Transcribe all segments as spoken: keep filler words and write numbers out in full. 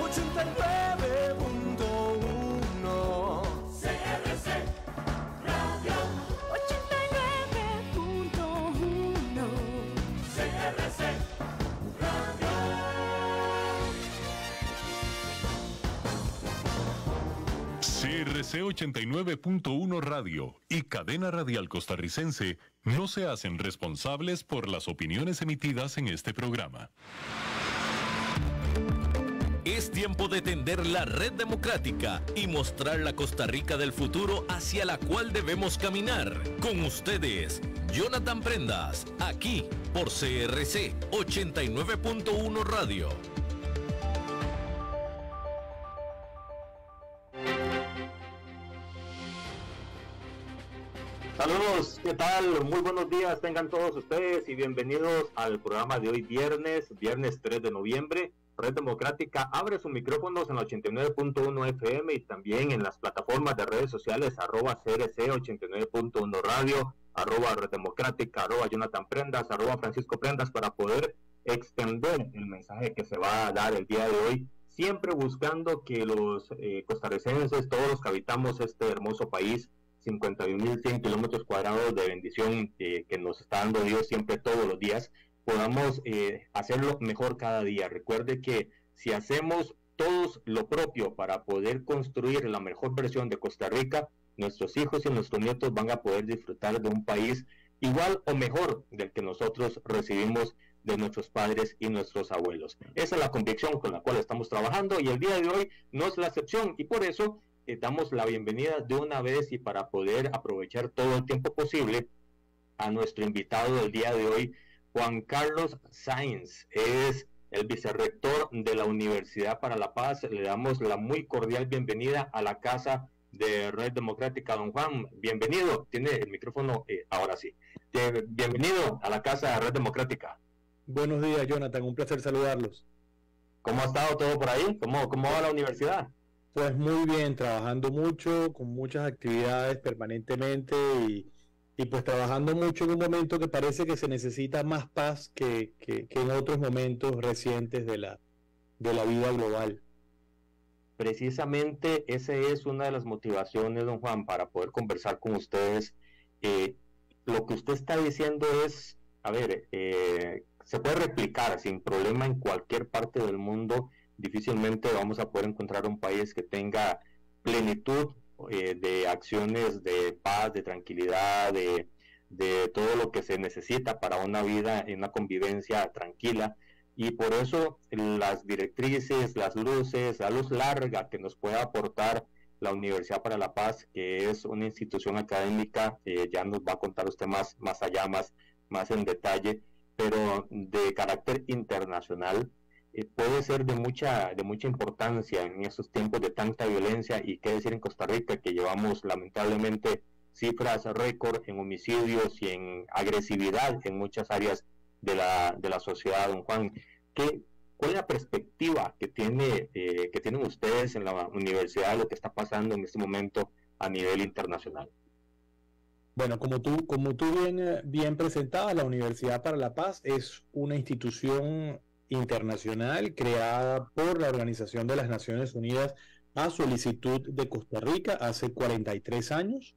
ochenta y nueve punto uno. C R C Radio ochenta y nueve punto uno. C R C Radio. C R C ochenta y nueve punto uno Radio y Cadena Radial Costarricense no se hacen responsables por las opiniones emitidas en este programa. Es tiempo de tender la red democrática y mostrar la Costa Rica del futuro hacia la cual debemos caminar. Con ustedes, Jonathan Prendas, aquí por C R C ochenta y nueve punto uno Radio. Saludos, ¿qué tal? Muy buenos días tengan todos ustedes y bienvenidos al programa de hoy viernes, viernes tres de noviembre. Red Democrática abre sus micrófonos en la ochenta y nueve punto uno F M y también en las plataformas de redes sociales arroba C R C ochenta y nueve punto uno Radio, arroba Red Democrática, arroba Jonathan Prendas, arroba Francisco Prendas, para poder extender el mensaje que se va a dar el día de hoy, siempre buscando que los eh, costarricenses, todos los que habitamos este hermoso país, cincuenta y un mil cien kilómetros cuadrados de bendición eh, que nos está dando Dios siempre todos los días, podamos eh, hacerlo mejor cada día. Recuerde que si hacemos todos lo propio para poder construir la mejor versión de Costa Rica, nuestros hijos y nuestros nietos van a poder disfrutar de un país igual o mejor del que nosotros recibimos de nuestros padres y nuestros abuelos. Esa es la convicción con la cual estamos trabajando y el día de hoy no es la excepción, y por eso eh, damos la bienvenida de una vez y para poder aprovechar todo el tiempo posible a nuestro invitado del día de hoy, Juan Carlos Sáenz. Es el vicerrector de la Universidad para la Paz. Le damos la muy cordial bienvenida a la casa de Red Democrática. Don Juan, bienvenido. Tiene el micrófono eh, ahora sí. Eh, bienvenido a la casa de Red Democrática. Buenos días, Jonathan. Un placer saludarlos. ¿Cómo ha estado todo por ahí? ¿Cómo, cómo va la universidad? Pues muy bien, trabajando mucho, con muchas actividades permanentemente y Y pues trabajando mucho en un momento que parece que se necesita más paz que, que, que en otros momentos recientes de la, de la vida global. Precisamente esa es una de las motivaciones, don Juan, para poder conversar con ustedes. Eh, lo que usted está diciendo es, a ver, eh, se puede replicar sin problema en cualquier parte del mundo. Difícilmente vamos a poder encontrar un país que tenga plenitud Eh, de acciones de paz, de tranquilidad, de, de todo lo que se necesita para una vida en una convivencia tranquila, y por eso las directrices, las luces, la luz larga que nos puede aportar la Universidad para la Paz, que es una institución académica, eh, ya nos va a contar usted más, más allá, más, más en detalle, pero de carácter internacional, puede ser de mucha de mucha importancia en estos tiempos de tanta violencia, y qué decir en Costa Rica, que llevamos lamentablemente cifras récord en homicidios y en agresividad en muchas áreas de la de la sociedad. Don Juan, ¿qué, ¿cuál es la perspectiva que tiene eh, que tienen ustedes en la universidad de lo que está pasando en este momento a nivel internacional? Bueno, como tú, como tú bien, bien presentabas, la Universidad para la Paz es una institución internacional creada por la Organización de las Naciones Unidas a solicitud de Costa Rica hace cuarenta y tres años,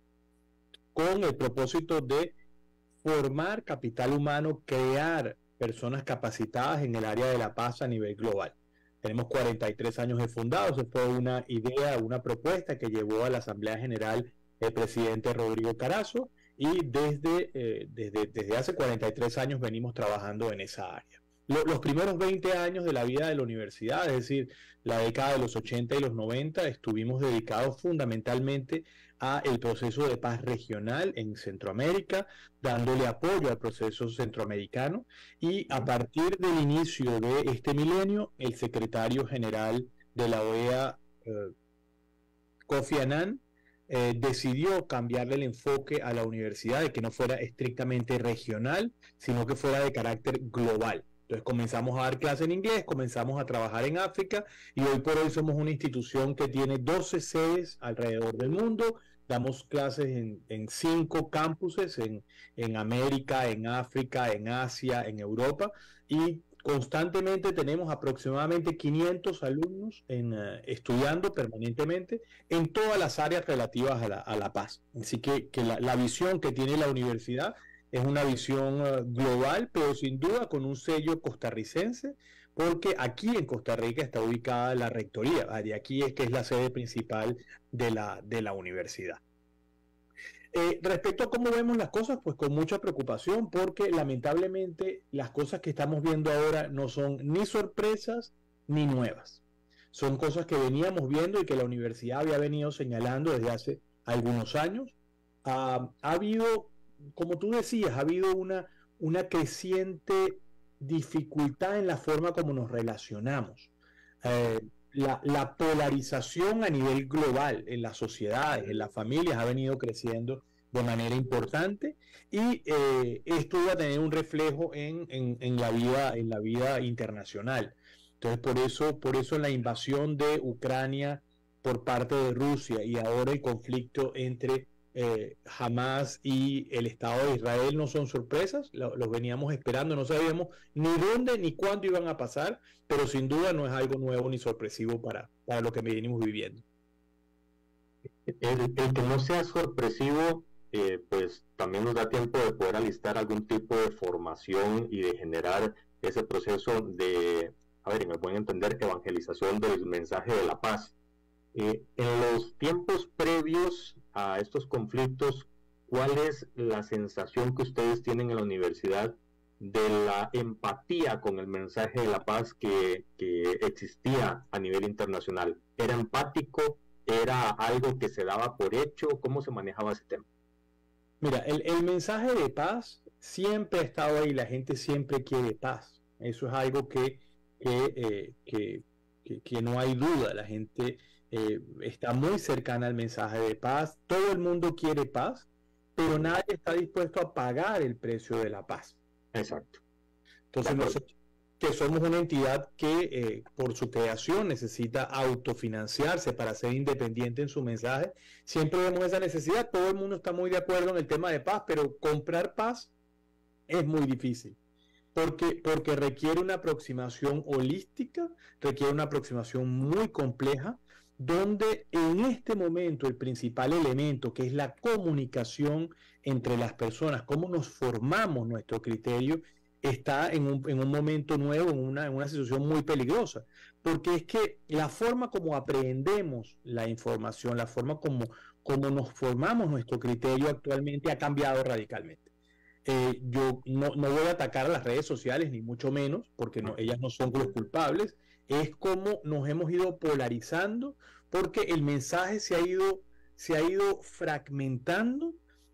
con el propósito de formar capital humano, crear personas capacitadas en el área de la paz a nivel global. Tenemos cuarenta y tres años de fundados. Esto fue una idea, una propuesta que llevó a la Asamblea General el presidente Rodrigo Carazo, y desde, eh, desde, desde hace cuarenta y tres años venimos trabajando en esa área. Los primeros veinte años de la vida de la universidad, es decir, la década de los ochenta y los noventa, estuvimos dedicados fundamentalmente a el proceso de paz regional en Centroamérica, dándole apoyo al proceso centroamericano, y a partir del inicio de este milenio, el secretario general de la O E A, eh, Kofi Annan, eh, decidió cambiarle el enfoque a la universidad, de que no fuera estrictamente regional, sino que fuera de carácter global. Entonces comenzamos a dar clases en inglés, comenzamos a trabajar en África, y hoy por hoy somos una institución que tiene doce sedes alrededor del mundo. Damos clases en, en cinco campuses, en, en América, en África, en Asia, en Europa, y constantemente tenemos aproximadamente quinientos alumnos en, uh, estudiando permanentemente en todas las áreas relativas a la, a la paz. Así que, que la, la visión que tiene la universidad es una visión uh, global, pero sin duda con un sello costarricense, porque aquí en Costa Rica está ubicada la rectoría, de aquí es que es la sede principal de la, de la universidad. Eh, respecto a cómo vemos las cosas, pues con mucha preocupación, porque lamentablemente las cosas que estamos viendo ahora no son ni sorpresas ni nuevas. Son cosas que veníamos viendo y que la universidad había venido señalando desde hace algunos años. Uh, ha habido, como tú decías, ha habido una, una creciente dificultad en la forma como nos relacionamos. Eh, La, la polarización a nivel global en las sociedades, en las familias, ha venido creciendo de manera importante y eh, esto va a tener un reflejo en, en, en, la vida, en la vida internacional. Entonces, por eso, por eso la invasión de Ucrania por parte de Rusia y ahora el conflicto entre eh, Hamas y el Estado de Israel no son sorpresas, lo, los veníamos esperando, no sabíamos ni dónde ni cuándo iban a pasar, pero sin duda no es algo nuevo ni sorpresivo para, para lo que venimos viviendo. El, el que no sea sorpresivo, eh, pues también nos da tiempo de poder alistar algún tipo de formación y de generar ese proceso de, a ver, me pueden entender, evangelización del mensaje de la paz. Eh, en los tiempos previos a estos conflictos, ¿cuál es la sensación que ustedes tienen en la universidad de la empatía con el mensaje de la paz que, que existía a nivel internacional? ¿Era empático? ¿Era algo que se daba por hecho? ¿Cómo se manejaba ese tema? Mira, el, el mensaje de paz siempre ha estado ahí, la gente siempre quiere paz. Eso es algo que, que, eh, que, que, que no hay duda, la gente eh, está muy cercana al mensaje de paz, todo el mundo quiere paz, pero nadie está dispuesto a pagar el precio de la paz. Exacto. Entonces nosotros, que somos una entidad que eh, por su creación necesita autofinanciarse para ser independiente en su mensaje, siempre vemos esa necesidad. Todo el mundo está muy de acuerdo en el tema de paz, pero comprar paz es muy difícil, porque, porque requiere una aproximación holística, requiere una aproximación muy compleja, donde en este momento el principal elemento, que es la comunicación entre las personas, cómo nos formamos nuestro criterio, está en un, en un momento nuevo, en una, en una situación muy peligrosa, porque es que la forma como aprendemos la información, la forma como, como nos formamos nuestro criterio actualmente ha cambiado radicalmente. Eh, yo no, no voy a atacar a las redes sociales, ni mucho menos, porque no, ellas no son los culpables, es como nos hemos ido polarizando, porque el mensaje se ha ido, se ha ido fragmentando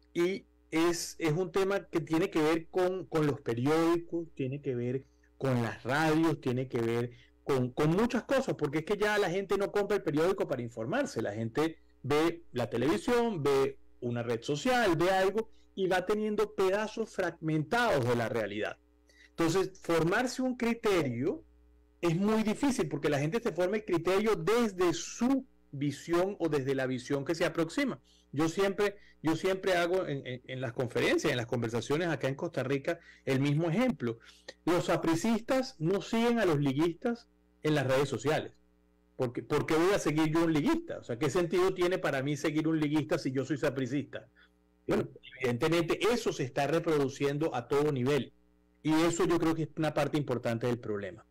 y Es, es un tema que tiene que ver con, con los periódicos, tiene que ver con las radios, tiene que ver con, con muchas cosas, porque es que ya la gente no compra el periódico para informarse, la gente ve la televisión, ve una red social, ve algo y va teniendo pedazos fragmentados de la realidad. Entonces, formarse un criterio es muy difícil porque la gente se forma el criterio desde su visión o desde la visión que se aproxima. Yo siempre, yo siempre hago en, en, en las conferencias, en las conversaciones acá en Costa Rica, el mismo ejemplo. Los sapricistas no siguen a los liguistas en las redes sociales. Porque, ¿por qué voy a seguir yo un liguista? O sea, ¿qué sentido tiene para mí seguir un liguista si yo soy sapricista? Bueno, evidentemente eso se está reproduciendo a todo nivel. Y eso yo creo que es una parte importante del problema.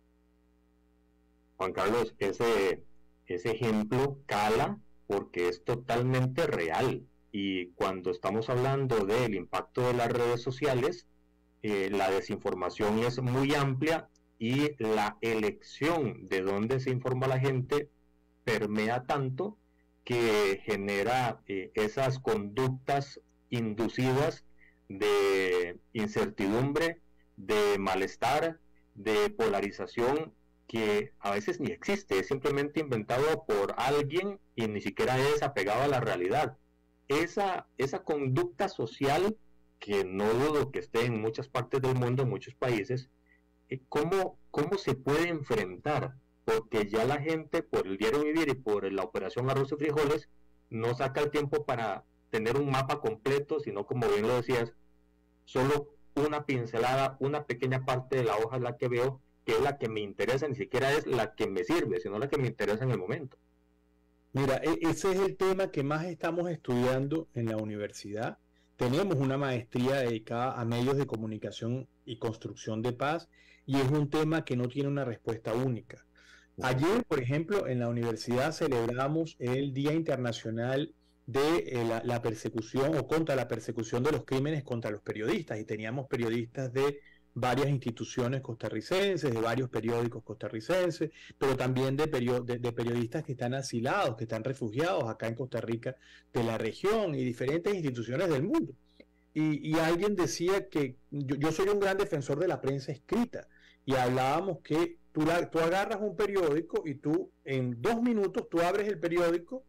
Juan Carlos, ese, ese ejemplo cala porque es totalmente real. Y cuando estamos hablando del impacto de las redes sociales, eh, la desinformación es muy amplia y la elección de dónde se informa la gente permea tanto que genera eh, esas conductas inducidas de incertidumbre, de malestar, de polarización, que a veces ni existe, es simplemente inventado por alguien y ni siquiera es apegado a la realidad. Esa, esa conducta social, que no dudo que esté en muchas partes del mundo, en muchos países, ¿cómo, cómo se puede enfrentar? Porque ya la gente, por el diario vivir y por la operación arroz y frijoles, no saca el tiempo para tener un mapa completo, sino, como bien lo decías, solo una pincelada, una pequeña parte de la hoja es la que veo, que es la que me interesa, ni siquiera es la que me sirve, sino la que me interesa en el momento. Mira, ese es el tema que más estamos estudiando en la universidad. Tenemos una maestría dedicada a medios de comunicación y construcción de paz, y es un tema que no tiene una respuesta única. Ayer, por ejemplo, en la universidad celebramos el Día Internacional de eh, la, la persecución o contra la persecución de los crímenes contra los periodistas, y teníamos periodistas de varias instituciones costarricenses, de varios periódicos costarricenses, pero también de, de, de periodistas que están asilados, que están refugiados acá en Costa Rica, de la región y diferentes instituciones del mundo. Y, y alguien decía que yo, yo soy un gran defensor de la prensa escrita, y hablábamos que tú, la, tú agarras un periódico y tú en dos minutos tú abres el periódico,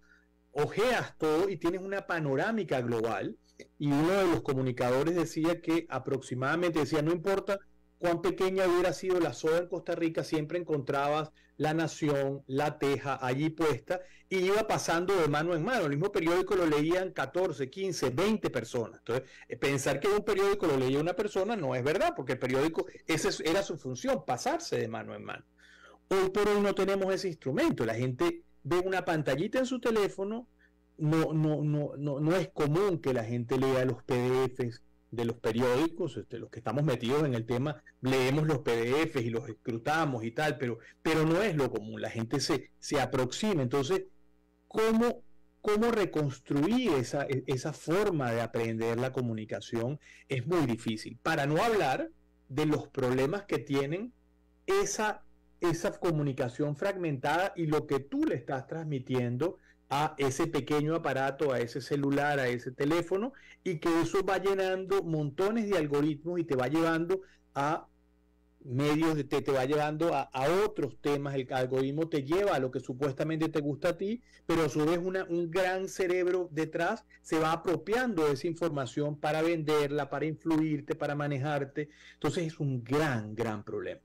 ojeas todo y tienes una panorámica global. Y uno de los comunicadores decía que aproximadamente, decía, no importa cuán pequeña hubiera sido la soda en Costa Rica, siempre encontrabas La Nación, La Teja allí puesta, y iba pasando de mano en mano. El mismo periódico lo leían catorce, quince, veinte personas. Entonces, pensar que un periódico lo leía una persona no es verdad, porque el periódico, esa era su función, pasarse de mano en mano. Hoy por hoy no tenemos ese instrumento. La gente ve una pantallita en su teléfono. No, no, no, no, no es común que la gente lea los P D Efes de los periódicos. Este, los que estamos metidos en el tema leemos los P D Efes y los escrutamos y tal, pero, pero no es lo común. La gente se, se aproxima. Entonces, ¿cómo, cómo reconstruir esa, esa forma de aprender la comunicación? Es muy difícil. Para no hablar de los problemas que tienen esa, esa comunicación fragmentada y lo que tú le estás transmitiendo a ese pequeño aparato, a ese celular, a ese teléfono, y que eso va llenando montones de algoritmos y te va llevando a medios, de, te, te va llevando a, a otros temas. El algoritmo te lleva a lo que supuestamente te gusta a ti, pero a su vez una, un gran cerebro detrás se va apropiando de esa información para venderla, para influirte, para manejarte. Entonces es un gran, gran problema.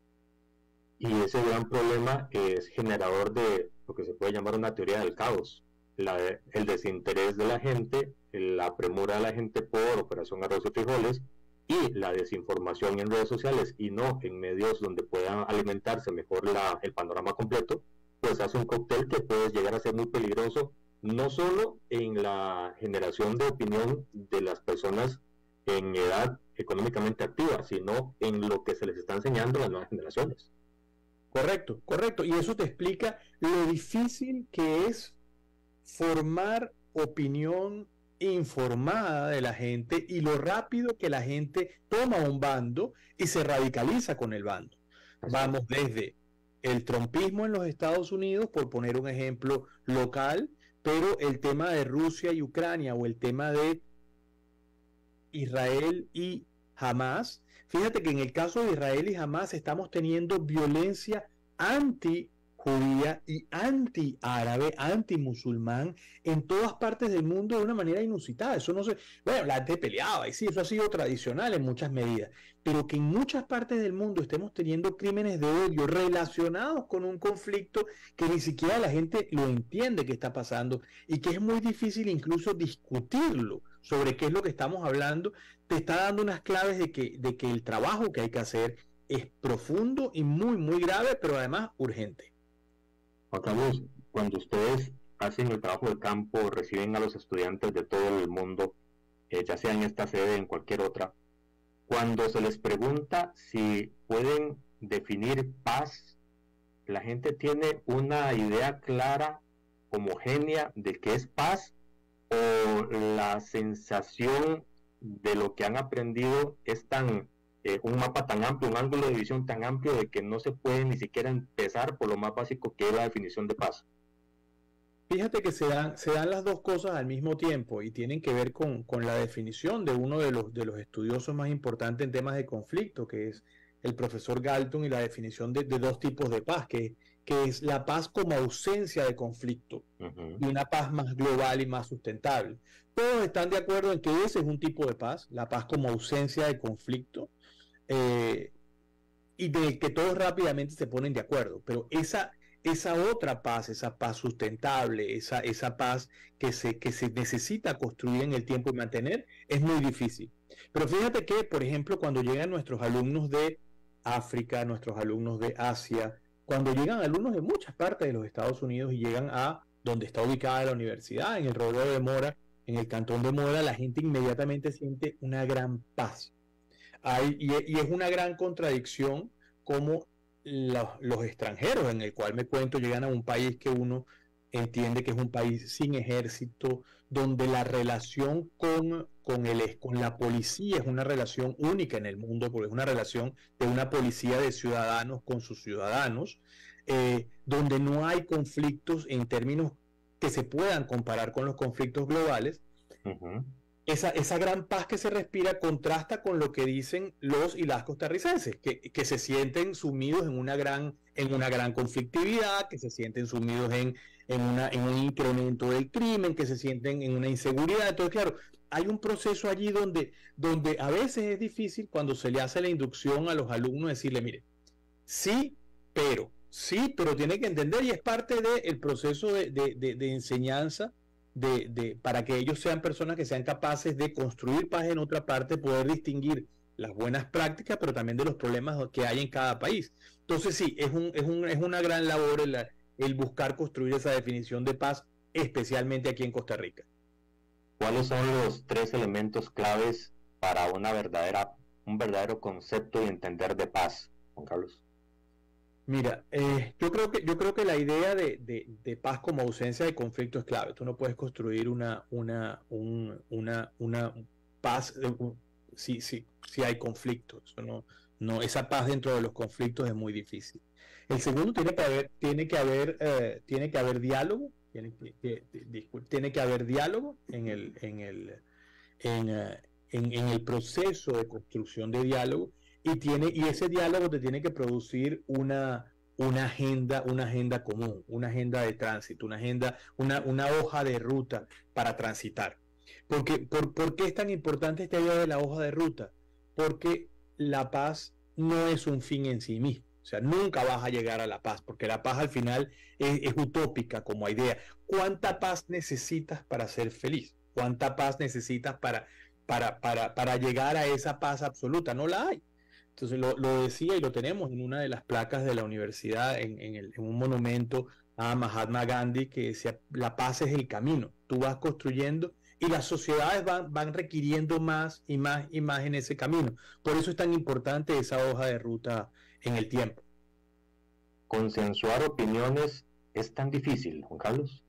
Y ese gran problema es generador de lo que se puede llamar una teoría del caos, la de, el desinterés de la gente, la premura de la gente por Operación Arroz y Frijoles, y la desinformación en redes sociales y no en medios donde puedan alimentarse mejor la, el panorama completo, pues hace un cóctel que puede llegar a ser muy peligroso, no solo en la generación de opinión de las personas en edad económicamente activa, sino en lo que se les está enseñando a las nuevas generaciones. Correcto, correcto. Y eso te explica lo difícil que es formar opinión informada de la gente y lo rápido que la gente toma un bando y se radicaliza con el bando. Vamos desde el trumpismo en los Estados Unidos, por poner un ejemplo local, pero el tema de Rusia y Ucrania o el tema de Israel y Hamas. Fíjate que en el caso de Israel y Hamas estamos teniendo violencia anti-judía y anti-árabe, anti-musulmán en todas partes del mundo de una manera inusitada. Eso no se... Bueno, la gente peleaba y sí, eso ha sido tradicional en muchas medidas, pero que en muchas partes del mundo estemos teniendo crímenes de odio relacionados con un conflicto que ni siquiera la gente lo entiende que está pasando y que es muy difícil incluso discutirlo sobre qué es lo que estamos hablando, te está dando unas claves de que, de que el trabajo que hay que hacer es profundo y muy, muy grave, pero además urgente. Juan Carlos, cuando ustedes hacen el trabajo de campo, reciben a los estudiantes de todo el mundo, eh, ya sea en esta sede, en cualquier otra, cuando se les pregunta si pueden definir paz, la gente tiene una idea clara, homogénea de qué es paz, o la sensación de lo que han aprendido es tan eh, un mapa tan amplio, un ángulo de visión tan amplio de que no se puede ni siquiera empezar por lo más básico que es la definición de paz. Fíjate que se dan, se dan las dos cosas al mismo tiempo y tienen que ver con, con la definición de uno de los, de los estudiosos más importantes en temas de conflicto, que es el profesor Galton, y la definición de, de dos tipos de paz, que, que es la paz como ausencia de conflicto, uh-huh, y una paz más global y más sustentable. Todos están de acuerdo en que ese es un tipo de paz, la paz como ausencia de conflicto, eh, y de que todos rápidamente se ponen de acuerdo, pero esa... esa otra paz, esa paz sustentable, esa, esa paz que se, que se necesita construir en el tiempo y mantener, es muy difícil. Pero fíjate que, por ejemplo, cuando llegan nuestros alumnos de África, nuestros alumnos de Asia, cuando llegan alumnos de muchas partes de los Estados Unidos y llegan a donde está ubicada la universidad, en el Rodeo de Mora, en el Cantón de Mora, la gente inmediatamente siente una gran paz. Hay, y, y es una gran contradicción como la, los extranjeros, en el cual me cuento, llegan a un país que uno entiende que es un país sin ejército, donde la relación con, con, el, con la policía es una relación única en el mundo, porque es una relación de una policía de ciudadanos con sus ciudadanos, eh, donde no hay conflictos en términos que se puedan comparar con los conflictos globales. Uh-huh. Esa, esa gran paz que se respira contrasta con lo que dicen los y las costarricenses, que, que se sienten sumidos en una gran, en una gran conflictividad, que se sienten sumidos en, en, una, en un incremento del crimen, que se sienten en una inseguridad. Entonces, claro, hay un proceso allí donde, donde a veces es difícil cuando se le hace la inducción a los alumnos decirle, mire, sí, pero, sí, pero tiene que entender, y es parte del proceso de, de, de, de enseñanza, De, de, para que ellos sean personas que sean capaces de construir paz en otra parte, poder distinguir las buenas prácticas, pero también de los problemas que hay en cada país. Entonces sí, es, un, es, un, es una gran labor el, el buscar construir esa definición de paz, especialmente aquí en Costa Rica. ¿Cuáles son los tres elementos claves para una verdadera, un verdadero concepto y entender de paz, Juan Carlos? Mira, eh, yo creo que yo creo que la idea de, de, de paz como ausencia de conflicto es clave. Tú no puedes construir una una un, una una paz un, si si si hay conflictos. Eso no no esa paz dentro de los conflictos es muy difícil. El segundo tiene que haber tiene que haber eh, tiene que haber diálogo. Tiene que, que, disculpe, tiene que haber diálogo en el en el en, uh, en, en el proceso de construcción de diálogo. Y, tiene, y ese diálogo te tiene que producir una, una agenda, una agenda común, una agenda de tránsito, una agenda, una, una hoja de ruta para transitar. Porque, por, ¿Por qué es tan importante esta idea de la hoja de ruta? Porque la paz no es un fin en sí mismo. O sea, nunca vas a llegar a la paz, porque la paz al final es, es utópica como idea. ¿Cuánta paz necesitas para ser feliz? ¿Cuánta paz necesitas para, para, para, para llegar a esa paz absoluta? No la hay. Entonces lo, lo decía y lo tenemos en una de las placas de la universidad, en, en, el, en un monumento a Mahatma Gandhi que decía, la paz es el camino, tú vas construyendo y las sociedades van, van requiriendo más y más y más en ese camino. Por eso es tan importante esa hoja de ruta en el tiempo. ¿Consensuar opiniones es tan difícil, Juan Carlos?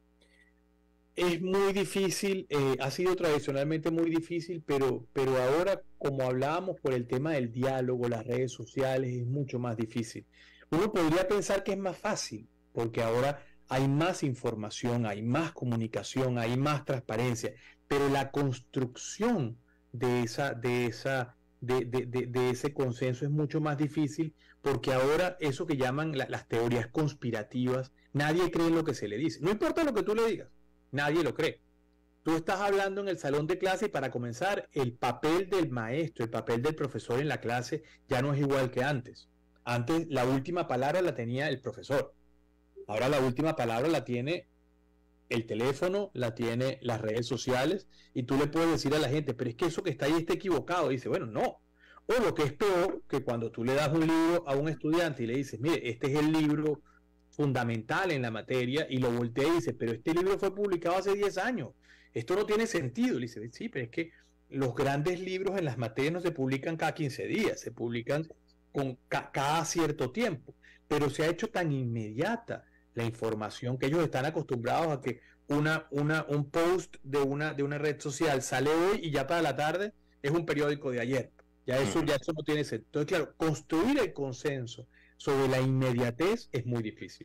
Es muy difícil, eh, ha sido tradicionalmente muy difícil, pero, pero ahora, como hablábamos por el tema del diálogo, las redes sociales, es mucho más difícil. Uno podría pensar que es más fácil, porque ahora hay más información, hay más comunicación, hay más transparencia, pero la construcción de, esa, de, esa, de, de, de, de ese consenso es mucho más difícil, porque ahora eso que llaman la, las teorías conspirativas, nadie cree en lo que se le dice, no importa lo que tú le digas. Nadie lo cree. Tú estás hablando en el salón de clase y para comenzar, el papel del maestro, el papel del profesor en la clase ya no es igual que antes. Antes la última palabra la tenía el profesor. Ahora la última palabra la tiene el teléfono, la tiene las redes sociales y tú le puedes decir a la gente, pero es que eso que está ahí está equivocado. Y dice, bueno, no. O lo que es peor, que cuando tú le das un libro a un estudiante y le dices, mire, este es el libro fundamental en la materia, y lo voltea y dice, pero este libro fue publicado hace diez años, esto no tiene sentido. Le dice, sí, pero es que los grandes libros en las materias no se publican cada quince días, se publican con ca cada cierto tiempo, pero se ha hecho tan inmediata la información que ellos están acostumbrados a que una, una, un post de una, de una red social sale hoy y ya para la tarde es un periódico de ayer. Ya eso, ya eso no tiene sentido. Entonces, claro, construir el consenso sobre la inmediatez es muy difícil.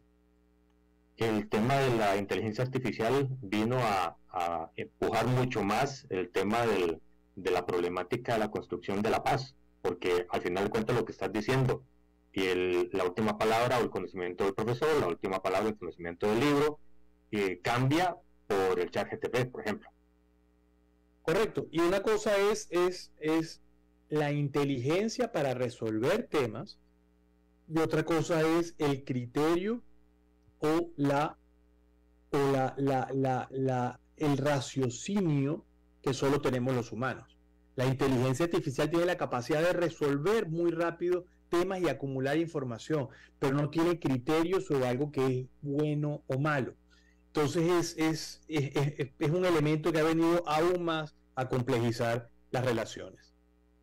El tema de la inteligencia artificial vino a, a empujar mucho más el tema del, de la problemática de la construcción de la paz, porque al final de cuentas lo que estás diciendo, y el, la última palabra o el conocimiento del profesor, la última palabra el conocimiento del libro, eh, cambia por el chat G T P, por ejemplo. Correcto, y una cosa es, es, es la inteligencia para resolver temas, y otra cosa es el criterio o la o la, la, la, la, el raciocinio que solo tenemos los humanos. La inteligencia artificial tiene la capacidad de resolver muy rápido temas y acumular información, pero no tiene criterios sobre algo que es bueno o malo. Entonces es, es, es, es, es un elemento que ha venido aún más a complejizar las relaciones.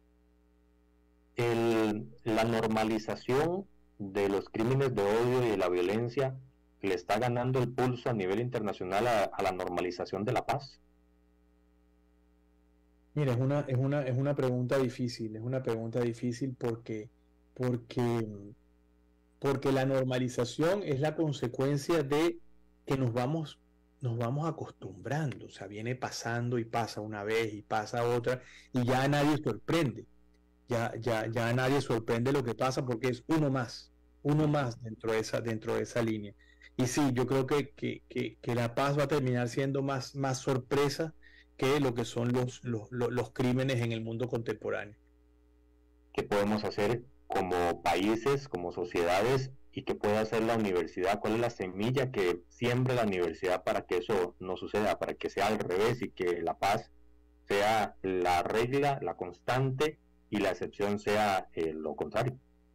El, la normalización de los crímenes de odio y de la violencia le está ganando el pulso a nivel internacional a, a la normalización de la paz. Mira, es una, es una, es una pregunta difícil, es una pregunta difícil porque, porque, porque la normalización es la consecuencia de que nos vamos, nos vamos acostumbrando, o sea, viene pasando y pasa una vez y pasa otra, y ya a nadie sorprende, ya, ya, ya a nadie sorprende lo que pasa porque es uno más, uno más dentro de esa, dentro de esa línea. Y sí, yo creo que, que, que, que la paz va a terminar siendo más, más sorpresa que lo que son los, los, los, los crímenes en el mundo contemporáneo. ¿Qué podemos hacer como países, como sociedades, y qué puede hacer la universidad? ¿Cuál es la semilla que siembra la universidad para que eso no suceda, para que sea al revés y que la paz sea la regla, la constante, y la excepción sea eh, lo contrario?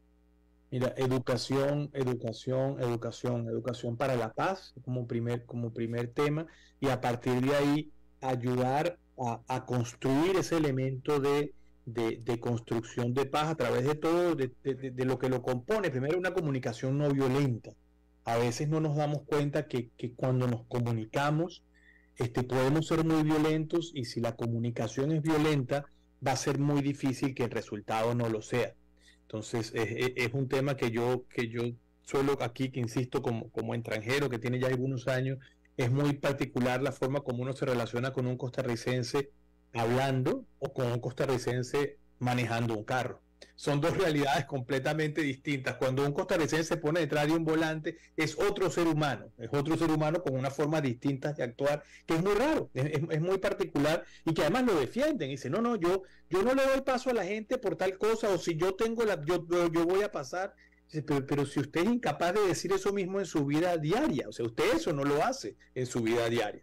Mira, educación, educación, educación, educación para la paz como primer, como primer tema, y a partir de ahí ayudar a, a construir ese elemento de, de, de construcción de paz a través de todo, de, de, de lo que lo compone. Primero, una comunicación no violenta. A veces no nos damos cuenta que, que cuando nos comunicamos este, podemos ser muy violentos, y si la comunicación es violenta va a ser muy difícil que el resultado no lo sea. Entonces es, es un tema que yo, que yo suelo aquí, que insisto, como, como extranjero que tiene ya algunos años, es muy particular la forma como uno se relaciona con un costarricense hablando o con un costarricense manejando un carro. Son dos realidades completamente distintas. Cuando un costarricense se pone detrás de un volante, es otro ser humano, es otro ser humano con una forma distinta de actuar, que es muy raro, es, es, es muy particular, y que además lo defienden. Y dicen, no, no, yo, yo no le doy paso a la gente por tal cosa, o si yo tengo la, yo, yo voy a pasar. Pero, pero si usted es incapaz de decir eso mismo en su vida diaria, o sea, usted eso no lo hace en su vida diaria.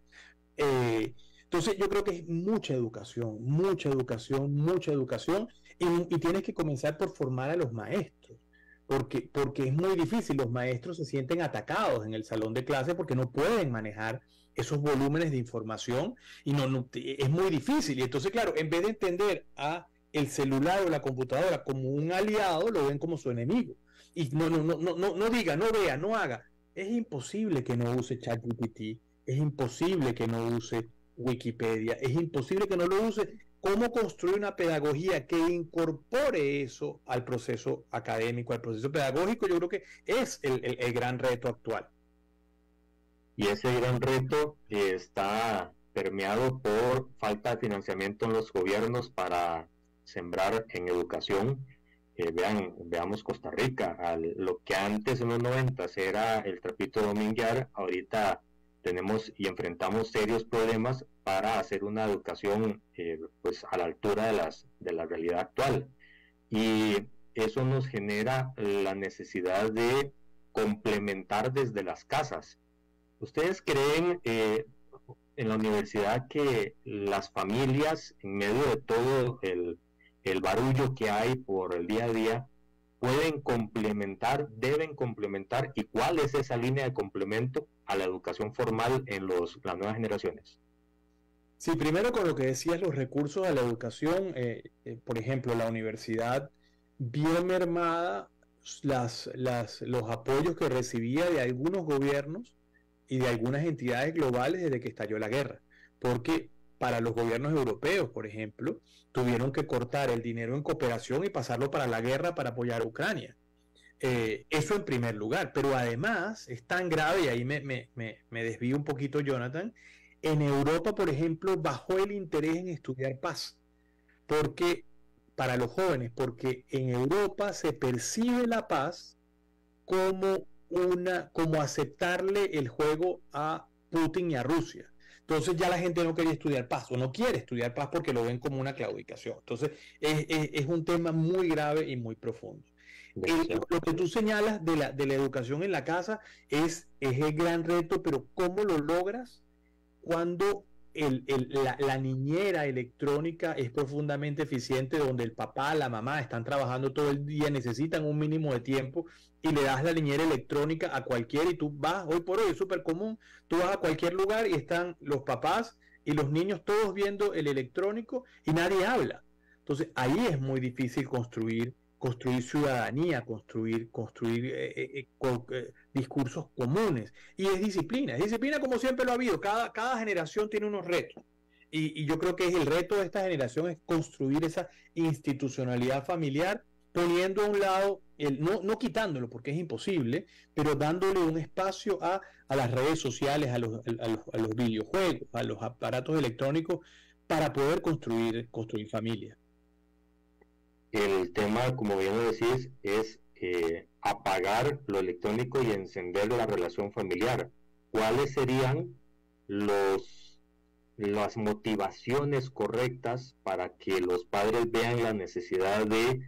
Eh, entonces yo creo que es mucha educación, mucha educación, mucha educación, y, y tienes que comenzar por formar a los maestros, porque, porque es muy difícil. Los maestros se sienten atacados en el salón de clase porque no pueden manejar esos volúmenes de información, y no, no es muy difícil. Y entonces, claro, en vez de entender a el celular o la computadora como un aliado, lo ven como su enemigo. Y no, no, no, no, no, no diga, no vea, no haga. Es imposible que no use ChatGPT, es imposible que no use Wikipedia, es imposible que no lo use. ¿Cómo construir una pedagogía que incorpore eso al proceso académico, al proceso pedagógico? Yo creo que es el, el, el gran reto actual. Y ese gran reto eh, está permeado por falta de financiamiento en los gobiernos para sembrar en educación. Eh, vean, veamos Costa Rica, al, lo que antes en los noventas era el trapito de dominguear, ahorita tenemos y enfrentamos serios problemas para hacer una educación eh, pues a la altura de las de la realidad actual, y eso nos genera la necesidad de complementar desde las casas. ¿Ustedes creen eh, en la universidad que las familias, en medio de todo el el barullo que hay por el día a día, pueden complementar, deben complementar, y cuál es esa línea de complemento a la educación formal en los, las nuevas generaciones? Sí, primero con lo que decías, los recursos a la educación, eh, eh, por ejemplo, la universidad vio mermada las, las, los apoyos que recibía de algunos gobiernos y de algunas entidades globales desde que estalló la guerra, porque para los gobiernos europeos, por ejemplo, tuvieron que cortar el dinero en cooperación y pasarlo para la guerra para apoyar a Ucrania. Eh, eso en primer lugar, pero además es tan grave, y ahí me, me, me, me desvío un poquito, Jonathan. En Europa, por ejemplo, bajó el interés en estudiar paz, porque para los jóvenes, porque en Europa se percibe la paz como, una, como aceptarle el juego a Putin y a Rusia. Entonces ya la gente no quería estudiar paz, o no quiere estudiar paz porque lo ven como una claudicación. Entonces es, es, es un tema muy grave y muy profundo. El, lo que tú señalas de la, de la educación en la casa es, es el gran reto, pero ¿cómo lo logras cuando el, el, la, la niñera electrónica es profundamente eficiente, donde el papá, la mamá están trabajando todo el día, necesitan un mínimo de tiempo, y le das la niñera electrónica a cualquiera, y tú vas, hoy por hoy es súper común, tú vas a cualquier lugar y están los papás y los niños todos viendo el electrónico y nadie habla? Entonces ahí es muy difícil construir construir ciudadanía, construir, construir eh, eh, eh, discursos comunes. Y es disciplina, es disciplina como siempre lo ha habido. Cada, cada generación tiene unos retos. Y, y yo creo que es el reto de esta generación es construir esa institucionalidad familiar, poniendo a un lado, el, no, no quitándolo porque es imposible, pero dándole un espacio a, a las redes sociales, a los, a, los, a los videojuegos, a los aparatos electrónicos, para poder construir, construir familia. El tema, como bien lo decís, es eh, apagar lo electrónico y encender la relación familiar. ¿Cuáles serían los, las motivaciones correctas para que los padres vean la necesidad de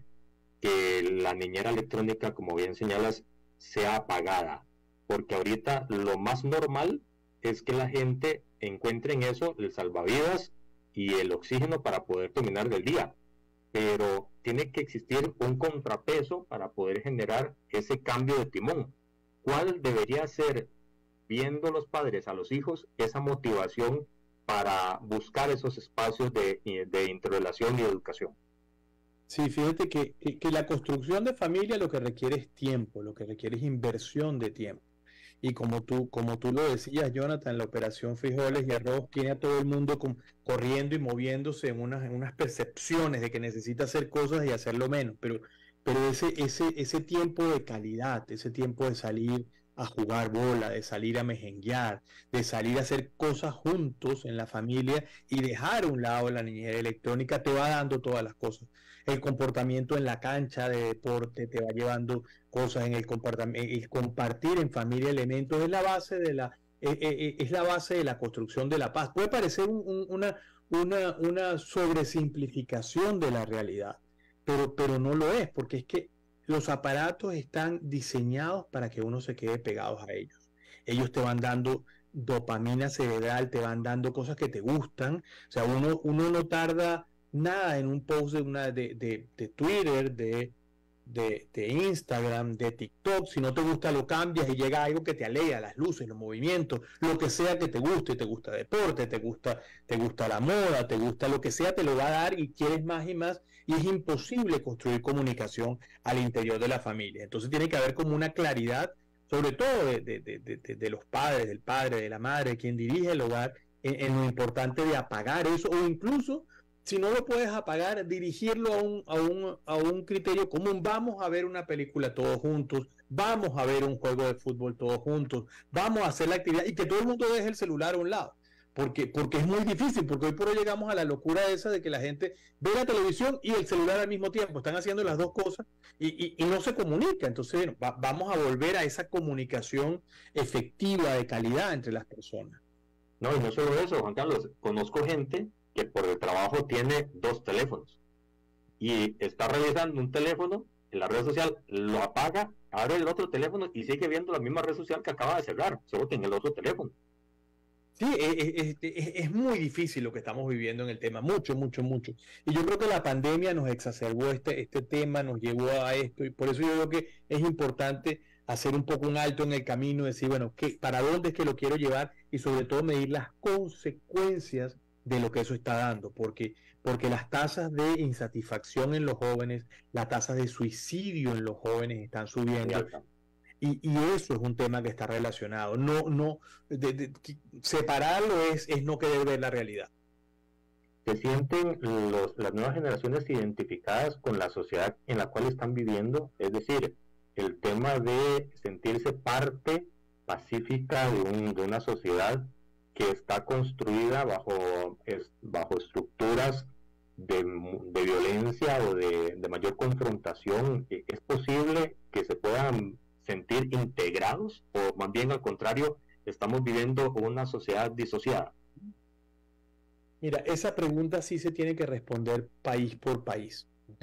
que la niñera electrónica, como bien señalas, sea apagada? Porque ahorita lo más normal es que la gente encuentre en eso el salvavidas y el oxígeno para poder terminar del día. Pero tiene que existir un contrapeso para poder generar ese cambio de timón. ¿Cuál debería ser, viendo los padres a los hijos, esa motivación para buscar esos espacios de, de interrelación y educación? Sí, fíjate que, que, que la construcción de familia lo que requiere es tiempo, lo que requiere es inversión de tiempo. Y como tú, como tú lo decías, Jonathan, la operación frijoles y arroz tiene a todo el mundo con, corriendo y moviéndose en unas, en unas percepciones de que necesita hacer cosas y hacerlo menos. Pero, pero ese, ese, ese tiempo de calidad, ese tiempo de salir a jugar bola, de salir a mejenguear, de salir a hacer cosas juntos en la familia y dejar a un lado la niñera electrónica, te va dando todas las cosas. El comportamiento en la cancha de deporte te va llevando cosas en el comportamiento, el compartir en familia elementos es la base de la eh, eh, es la base de la construcción de la paz. Puede parecer un, un, una, una, una sobresimplificación de la realidad, pero, pero no lo es, porque es que los aparatos están diseñados para que uno se quede pegados a ellos. Ellos te van dando dopamina cerebral, te van dando cosas que te gustan. O sea, uno, uno no tarda nada en un post de, una, de, de, de Twitter, de, de, de Instagram, de TikTok. Si no te gusta, lo cambias y llega algo que te alegra, las luces, los movimientos, lo que sea que te guste. Te gusta deporte, te gusta, te gusta la moda, te gusta lo que sea, te lo va a dar y quieres más y más. Y es imposible construir comunicación al interior de la familia. Entonces tiene que haber como una claridad, sobre todo de, de, de, de, de los padres, del padre, de la madre, quien dirige el hogar, en, en lo importante de apagar eso, o incluso, si no lo puedes apagar, dirigirlo a un, a un, a un criterio común. Vamos a ver una película todos juntos, vamos a ver un juego de fútbol todos juntos, vamos a hacer la actividad, y que todo el mundo deje el celular a un lado. Porque, porque es muy difícil, porque hoy por hoy llegamos a la locura esa de que la gente ve la televisión y el celular al mismo tiempo, están haciendo las dos cosas y, y, y no se comunica. Entonces, bueno, va, vamos a volver a esa comunicación efectiva, de calidad entre las personas. No, y no solo eso, Juan Carlos, conozco gente que por el trabajo tiene dos teléfonos y está revisando un teléfono en la red social, lo apaga, abre el otro teléfono y sigue viendo la misma red social que acaba de cerrar, solo que en el otro teléfono. Sí, es, es, es muy difícil lo que estamos viviendo en el tema, mucho, mucho, mucho. Y yo creo que la pandemia nos exacerbó este, este tema, nos llevó a esto, y por eso yo creo que es importante hacer un poco un alto en el camino, decir, bueno, ¿qué, para dónde es que lo quiero llevar? Y sobre todo medir las consecuencias de lo que eso está dando, porque, porque las tasas de insatisfacción en los jóvenes, las tasas de suicidio en los jóvenes están subiendo. Y, y eso es un tema que está relacionado. No, no, de, de, de, separarlo es, es no querer ver la realidad. ¿Se sienten los, las nuevas generaciones identificadas con la sociedad en la cual están viviendo? Es decir, el tema de sentirse parte pacífica de, un, de una sociedad que está construida bajo, es, bajo estructuras de, de violencia o de, de mayor confrontación. ¿Es posible que se puedan sentir integrados, o más bien al contrario, estamos viviendo una sociedad disociada? Mira, esa pregunta sí se tiene que responder país por país, ¿okay? Uh-huh.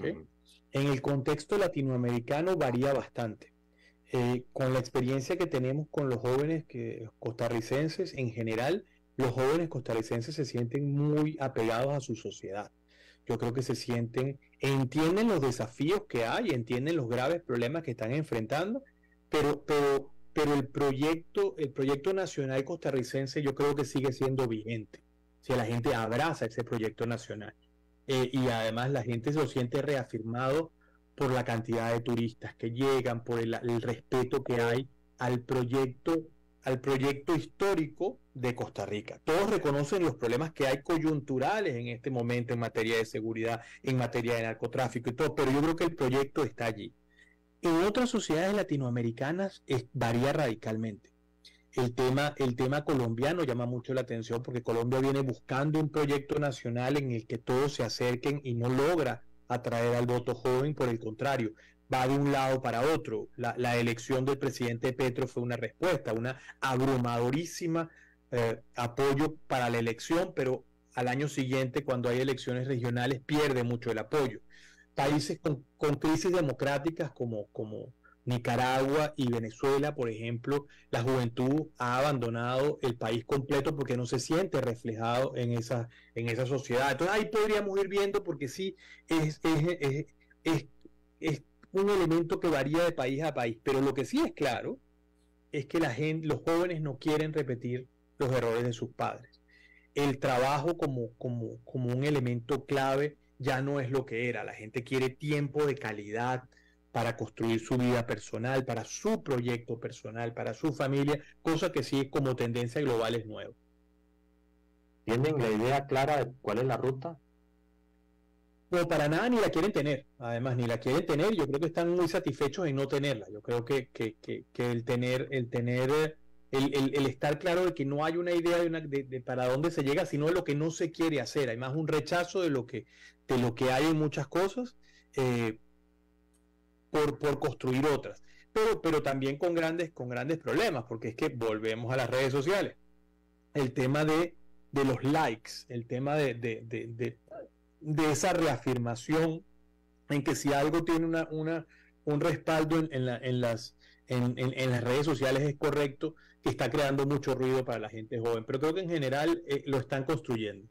En el contexto latinoamericano varía bastante. Eh, con la experiencia que tenemos con los jóvenes que, costarricenses, en general, los jóvenes costarricenses se sienten muy apegados a su sociedad. Yo creo que se sienten, entienden los desafíos que hay, entienden los graves problemas que están enfrentando, pero, pero, pero el proyecto, el proyecto nacional costarricense yo creo que sigue siendo vigente. Si la gente abraza ese proyecto nacional. Eh, y además la gente se lo siente reafirmado por la cantidad de turistas que llegan, por el, el respeto que hay al proyecto, al proyecto histórico de Costa Rica. Todos reconocen los problemas que hay coyunturales en este momento en materia de seguridad, en materia de narcotráfico y todo, pero yo creo que el proyecto está allí. En otras sociedades latinoamericanas es, varía radicalmente. El tema, el tema colombiano llama mucho la atención porque Colombia viene buscando un proyecto nacional en el que todos se acerquen y no logra atraer al voto joven, por el contrario, va de un lado para otro. La, la elección del presidente Petro fue una respuesta, una abrumadorísima eh, apoyo para la elección, pero al año siguiente, cuando hay elecciones regionales, pierde mucho el apoyo. Países con, con crisis democráticas como, como Nicaragua y Venezuela, por ejemplo, la juventud ha abandonado el país completo porque no se siente reflejado en esa, en esa sociedad. Entonces ahí podríamos ir viendo, porque sí es, es, es, es, es un elemento que varía de país a país, pero lo que sí es claro es que la gente, los jóvenes no quieren repetir los errores de sus padres. El trabajo como, como, como un elemento clave ya no es lo que era. La gente quiere tiempo de calidad para construir su vida personal, para su proyecto personal, para su familia, cosa que sí como tendencia global es nuevo. ¿Tienen la idea clara de cuál es la ruta? No, para nada ni la quieren tener, además ni la quieren tener, yo creo que están muy satisfechos en no tenerla. Yo creo que, que, que, que el tener, el tener, el, el, el estar claro de que no hay una idea de, una, de, de para dónde se llega, sino de lo que no se quiere hacer. Hay más un rechazo de lo que, de lo que hay en muchas cosas, eh, por, por construir otras, pero, pero también con grandes, con grandes problemas, porque es que volvemos a las redes sociales. El tema de, de los likes, el tema de, de, de, de, de esa reafirmación en que si algo tiene una, una, un respaldo en, en, la, en, las, en, en, en las redes sociales es correcto, que está creando mucho ruido para la gente joven, pero creo que en general eh, lo están construyendo.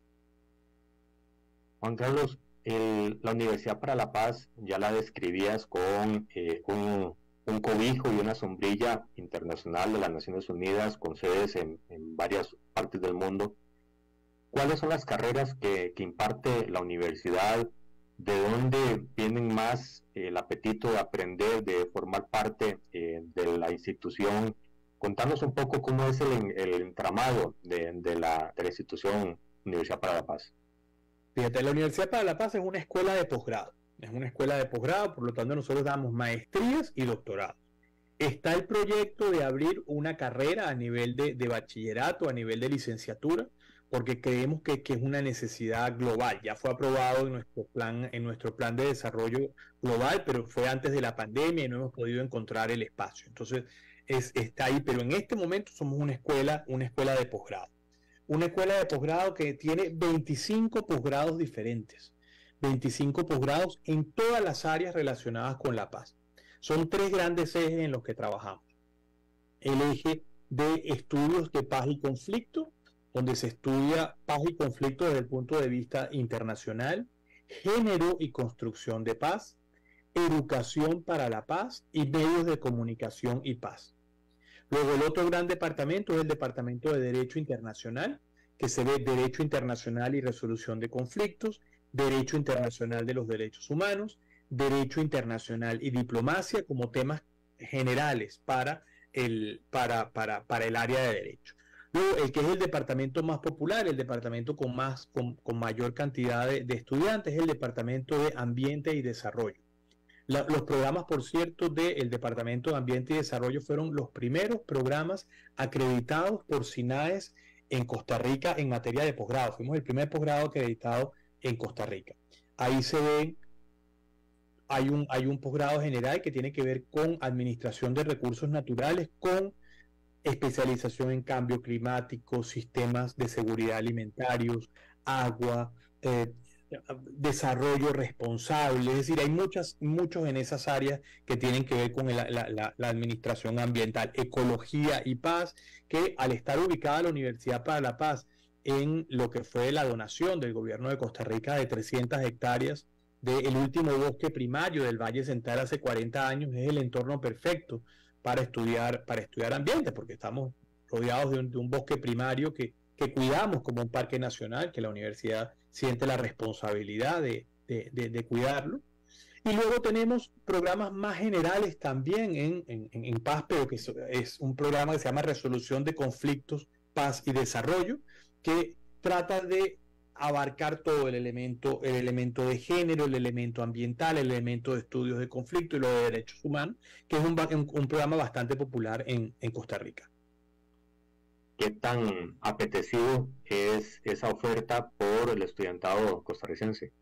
Juan Carlos, El, la Universidad para la Paz ya la describías con eh, un, un cobijo y una sombrilla internacional de las Naciones Unidas con sedes en, en varias partes del mundo. ¿Cuáles son las carreras que, que imparte la universidad? ¿De dónde vienen más eh, el apetito de aprender, de formar parte eh, de la institución? Contanos un poco cómo es el, el entramado de, de, la, de la institución Universidad para la Paz. Fíjate, la Universidad para la Paz es una escuela de posgrado, es una escuela de posgrado, por lo tanto nosotros damos maestrías y doctorados. Está el proyecto de abrir una carrera a nivel de, de bachillerato, a nivel de licenciatura, porque creemos que, que es una necesidad global. Ya fue aprobado en nuestro plan, en nuestro plan de desarrollo global, pero fue antes de la pandemia y no hemos podido encontrar el espacio. Entonces es, está ahí, pero en este momento somos una escuela, una escuela de posgrado. Una escuela de posgrado que tiene veinticinco posgrados diferentes, veinticinco posgrados en todas las áreas relacionadas con la paz. Son tres grandes ejes en los que trabajamos. El eje de estudios de paz y conflicto, donde se estudia paz y conflicto desde el punto de vista internacional, género y construcción de paz, educación para la paz y medios de comunicación y paz. Luego el otro gran departamento es el Departamento de Derecho Internacional, que se ve Derecho Internacional y Resolución de Conflictos, Derecho Internacional de los Derechos Humanos, Derecho Internacional y Diplomacia como temas generales para el, para, para, para el área de derecho. Luego, el que es el departamento más popular, el departamento con, más, con, con mayor cantidad de, de estudiantes, es el Departamento de Ambiente y Desarrollo. La, los programas, por cierto, del Departamento de Ambiente y Desarrollo fueron los primeros programas acreditados por SINAES en Costa Rica en materia de posgrado. Fuimos el primer posgrado acreditado en Costa Rica. Ahí se ven, hay un, hay un posgrado general que tiene que ver con administración de recursos naturales, con especialización en cambio climático, sistemas de seguridad alimentarios, agua, eh, desarrollo responsable, es decir, hay muchas, muchos en esas áreas que tienen que ver con la, la, la, la administración ambiental, ecología y paz, que al estar ubicada la Universidad para la Paz en lo que fue la donación del gobierno de Costa Rica de trescientas hectáreas del último bosque primario del Valle Central hace cuarenta años, es el entorno perfecto para estudiar, para estudiar ambiente, porque estamos rodeados de un, de un bosque primario que, que cuidamos como un parque nacional, que la universidad siente la responsabilidad de, de, de, de cuidarlo. Y luego tenemos programas más generales también en, en, en paz, pero que es, es un programa que se llama Resolución de Conflictos, Paz y Desarrollo, que trata de abarcar todo el elemento, el elemento de género, el elemento ambiental, el elemento de estudios de conflicto y lo de derechos humanos, que es un, un, un programa bastante popular en, en Costa Rica. ¿Qué tan apetecido es esa oferta por el estudiantado costarricense?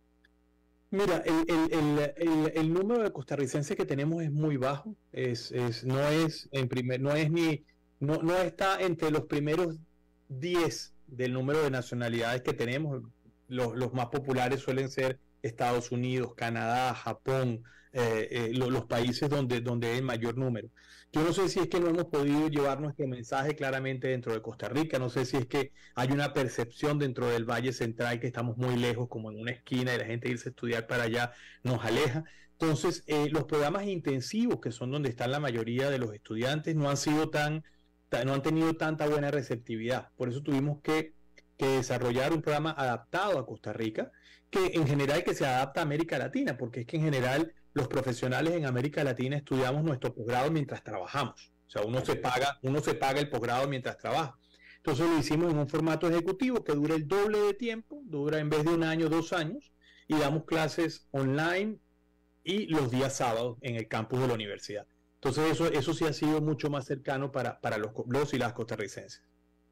Mira, el, el, el, el, el número de costarricenses que tenemos es muy bajo, es, es, no es en primer, no es ni, no, no está entre los primeros diez del número de nacionalidades que tenemos. Los, los más populares suelen ser Estados Unidos, Canadá, Japón, eh, eh, lo, los países donde, donde hay el mayor número. Yo no sé si es que no hemos podido llevar nuestro mensaje claramente dentro de Costa Rica, no sé si es que hay una percepción dentro del Valle Central que estamos muy lejos, como en una esquina, y la gente irse a estudiar para allá nos aleja. Entonces, eh, los programas intensivos, que son donde están la mayoría de los estudiantes, no han sido tan, tan no han tenido tanta buena receptividad. Por eso tuvimos que, que desarrollar un programa adaptado a Costa Rica, que en general que se adapta a América Latina, porque es que en general los profesionales en América Latina estudiamos nuestro posgrado mientras trabajamos. O sea, uno se paga, uno se paga el posgrado mientras trabaja. Entonces lo hicimos en un formato ejecutivo que dura el doble de tiempo, dura en vez de un año, dos años, y damos clases online y los días sábados en el campus de la universidad. Entonces eso, eso sí ha sido mucho más cercano para, para los, los y las costarricenses.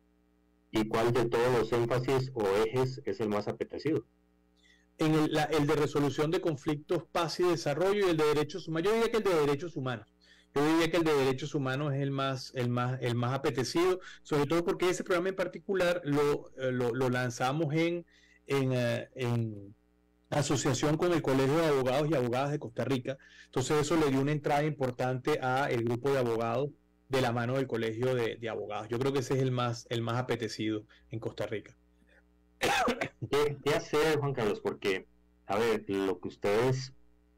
¿Y cuál de todos los énfasis o ejes es el más apetecido? En el, la, el de resolución de conflictos, paz y desarrollo, y el de derechos humanos. Yo diría que el de derechos humanos. Yo diría que el de derechos humanos es el más, el más, el más apetecido, sobre todo porque ese programa en particular lo, lo, lo lanzamos en, en, uh, en asociación con el Colegio de Abogados y Abogadas de Costa Rica. Entonces eso le dio una entrada importante a el grupo de abogados de la mano del Colegio de, de Abogados. Yo creo que ese es el más, el más apetecido en Costa Rica. ¿Qué, ¿Qué hacer, Juan Carlos? Porque, a ver, lo que ustedes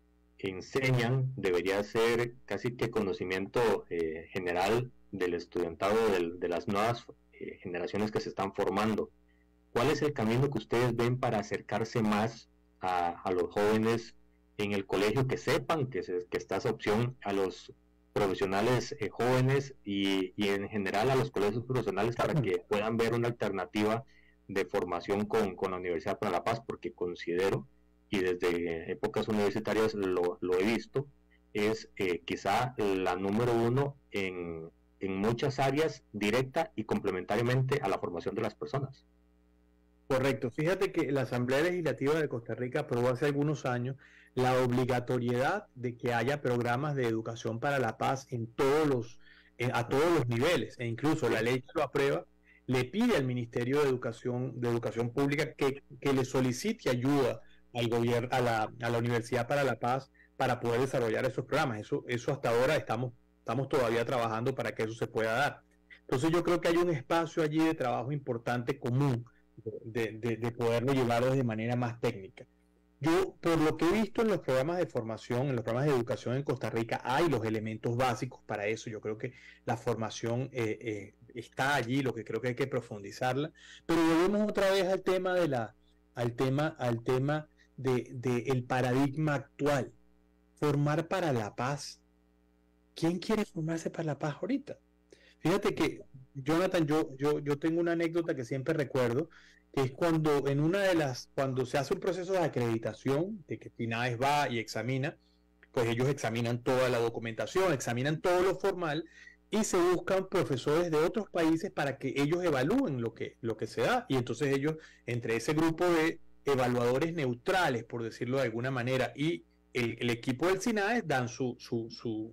enseñan debería ser casi que conocimiento eh, general del estudiantado de, de las nuevas eh, generaciones que se están formando. ¿Cuál es el camino que ustedes ven para acercarse más a, a los jóvenes en el colegio, que sepan que, se, que está esa opción, a los profesionales eh, jóvenes y, y en general a los colegios profesionales, para que puedan ver una alternativa de formación con, con la Universidad para la Paz? Porque considero, y desde épocas universitarias lo, lo he visto, es eh, quizá la número uno en, en muchas áreas, directa y complementariamente a la formación de las personas. Correcto. Fíjate que la Asamblea Legislativa de Costa Rica aprobó hace algunos años la obligatoriedad de que haya programas de educación para la paz en todos los, en, a todos los niveles, e incluso la ley que lo aprueba le pide al Ministerio de Educación, de Educación Pública que, que le solicite ayuda al gobierno, a la, a la Universidad para la Paz, para poder desarrollar esos programas. Eso, eso hasta ahora estamos, estamos todavía trabajando para que eso se pueda dar. Entonces yo creo que hay un espacio allí de trabajo importante común, de, de, de poderlo llevarlo de manera más técnica. Yo, por lo que he visto en los programas de formación, en los programas de educación en Costa Rica, hay los elementos básicos para eso. Yo creo que la formación eh, eh, está allí, lo que creo que hay que profundizarla. Pero volvemos otra vez al tema de la, al tema, al tema de, de el paradigma actual. Formar para la paz. ¿Quién quiere formarse para la paz ahorita? Fíjate que, Jonathan, yo, yo, yo tengo una anécdota que siempre recuerdo, que es cuando en una de las, cuando se hace un proceso de acreditación, de que PINAES va y examina, pues ellos examinan toda la documentación, examinan todo lo formal, y se buscan profesores de otros países para que ellos evalúen lo que, lo que se da, y entonces ellos, entre ese grupo de evaluadores neutrales, por decirlo de alguna manera, y el, el equipo del SINAES dan su, su, su,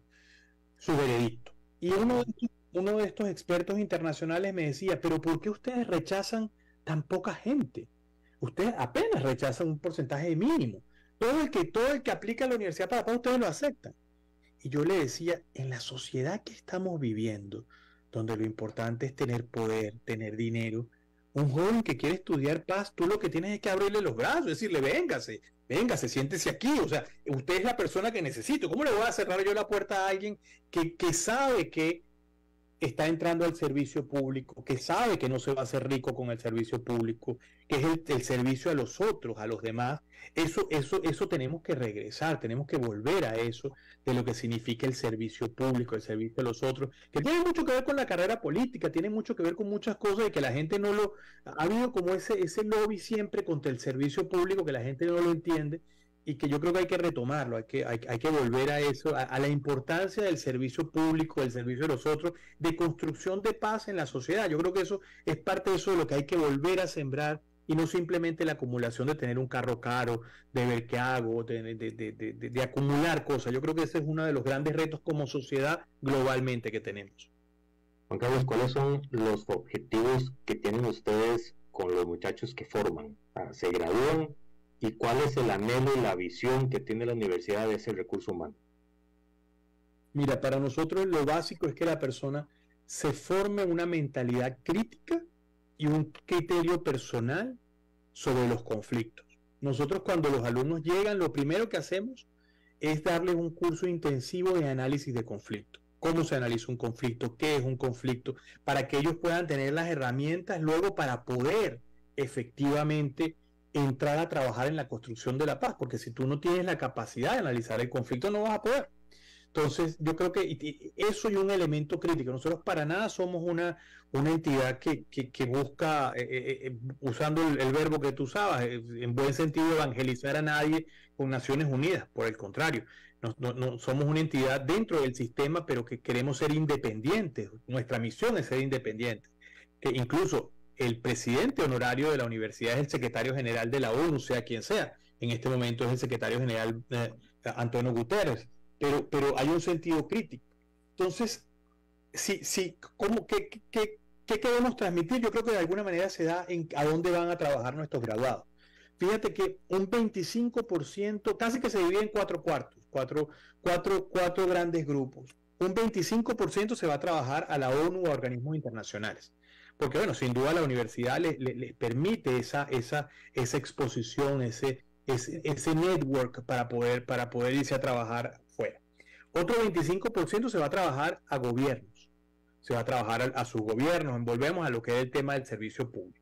su veredicto. Y uno de, uno de estos expertos internacionales me decía, pero ¿por qué ustedes rechazan tan poca gente? ustedes apenas rechazan un porcentaje mínimo. Todo el que, todo el que aplica a la Universidad para la Paz, ustedes lo aceptan. Y yo le decía, en la sociedad que estamos viviendo, donde lo importante es tener poder, tener dinero, un joven que quiere estudiar paz, tú lo que tienes es que abrirle los brazos, decirle, véngase, véngase, siéntese aquí, o sea, usted es la persona que necesito. ¿Cómo le voy a cerrar yo la puerta a alguien que, que sabe que está entrando al servicio público, que sabe que no se va a hacer rico con el servicio público, que es el, el servicio a los otros, a los demás? Eso, eso, eso tenemos que regresar, tenemos que volver a eso, de lo que significa el servicio público, el servicio a los otros, que tiene mucho que ver con la carrera política, tiene mucho que ver con muchas cosas, y que la gente no lo... Ha habido como ese, ese lobby siempre contra el servicio público, que la gente no lo entiende, y que yo creo que hay que retomarlo, hay que, hay, hay que volver a eso, a, a la importancia del servicio público, del servicio de los otros, de construcción de paz en la sociedad. Yo creo que eso es parte de eso de lo que hay que volver a sembrar, y no simplemente la acumulación de tener un carro caro, de ver qué hago, de, de, de, de, de, de acumular cosas. Yo creo que ese es uno de los grandes retos como sociedad globalmente que tenemos. Juan Carlos, ¿cuáles son los objetivos que tienen ustedes con los muchachos que forman? ¿Se gradúan? ¿Y cuál es el anhelo y la visión que tiene la universidad de ese recurso humano? Mira, para nosotros lo básico es que la persona se forme una mentalidad crítica y un criterio personal sobre los conflictos. Nosotros, cuando los alumnos llegan, lo primero que hacemos es darles un curso intensivo de análisis de conflicto. ¿Cómo se analiza un conflicto? ¿Qué es un conflicto? Para que ellos puedan tener las herramientas luego para poder efectivamente entrar a trabajar en la construcción de la paz, porque si tú no tienes la capacidad de analizar el conflicto, no vas a poder. Entonces, yo creo que eso es un elemento crítico. Nosotros para nada somos una, una entidad que, que, que busca, eh, eh, usando el, el verbo que tú usabas, eh, en buen sentido, evangelizar a nadie con Naciones Unidas. Por el contrario, no, no, no, somos una entidad dentro del sistema, pero que queremos ser independientes. Nuestra misión es ser independientes. Que incluso el presidente honorario de la universidad es el secretario general de la ONU, sea quien sea. En este momento es el secretario general eh, Antonio Guterres, pero, pero hay un sentido crítico. Entonces, sí, sí, ¿cómo, qué, qué, qué queremos transmitir? Yo creo que de alguna manera se da en a dónde van a trabajar nuestros graduados. Fíjate que un veinticinco por ciento, casi que se divide en cuatro cuartos, cuatro, cuatro, cuatro grandes grupos. Un veinticinco por ciento se va a trabajar a la ONU o a organismos internacionales. Porque, bueno, sin duda la universidad les, les, les permite esa, esa, esa exposición, ese, ese, ese network para poder, para poder irse a trabajar fuera. Otro veinticinco por ciento se va a trabajar a gobiernos, se va a trabajar a, a sus gobiernos, volvemos a lo que es el tema del servicio público.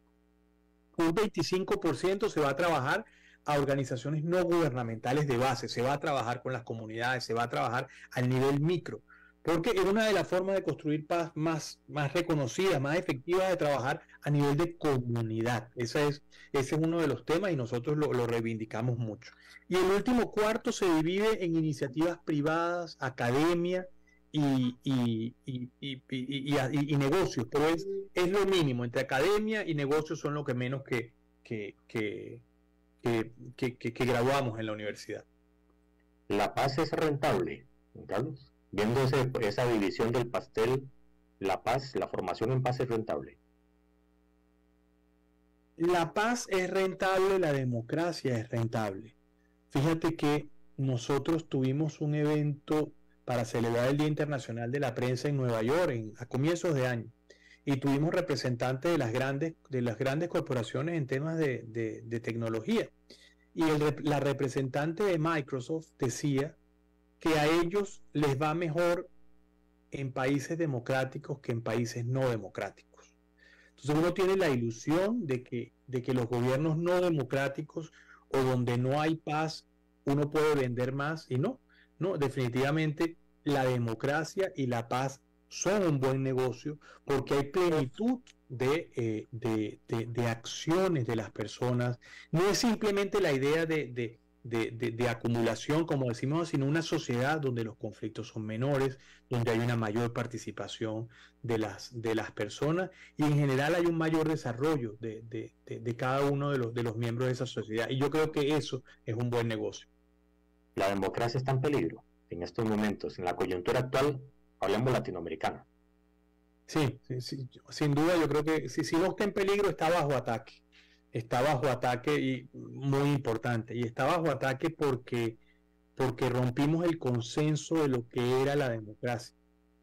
Un veinticinco por ciento se va a trabajar a organizaciones no gubernamentales de base, se va a trabajar con las comunidades, se va a trabajar al nivel micro. Porque es una de las formas de construir paz más, más reconocidas, más efectivas, de trabajar a nivel de comunidad. Ese es, ese es uno de los temas, y nosotros lo, lo reivindicamos mucho. Y el último cuarto se divide en iniciativas privadas, academia y, y, y, y, y, y, y, y negocios. Pero es, es lo mínimo. Entre academia y negocios son lo que menos que, que, que, que, que, que, que graduamos en la universidad. ¿La paz es rentable, Carlos? Viendo ese, esa división del pastel, la paz, la formación en paz es rentable. La paz es rentable, la democracia es rentable. Fíjate que nosotros tuvimos un evento para celebrar el Día Internacional de la Prensa en Nueva York en, a comienzos de año, y tuvimos representantes de las grandes, de las grandes corporaciones en temas de, de, de tecnología. Y el, la representante de Microsoft decía que a ellos les va mejor en países democráticos que en países no democráticos. Entonces uno tiene la ilusión de que, de que los gobiernos no democráticos, o donde no hay paz, uno puede vender más, y no, no, definitivamente la democracia y la paz son un buen negocio, porque hay plenitud de, eh, de, de, de acciones de las personas. No es simplemente la idea de, de De, de, de acumulación, como decimos, sino una sociedad donde los conflictos son menores, donde hay una mayor participación de las, de las personas, y en general hay un mayor desarrollo de, de, de, de cada uno de los, de los miembros de esa sociedad, y yo creo que eso es un buen negocio. La democracia está en peligro en estos momentos, en la coyuntura actual, hablamos latinoamericana. Sí, sí, sí, sin duda yo creo que si, si no está en peligro, está bajo ataque. está bajo ataque y muy importante, y está bajo ataque porque, porque rompimos el consenso de lo que era la democracia.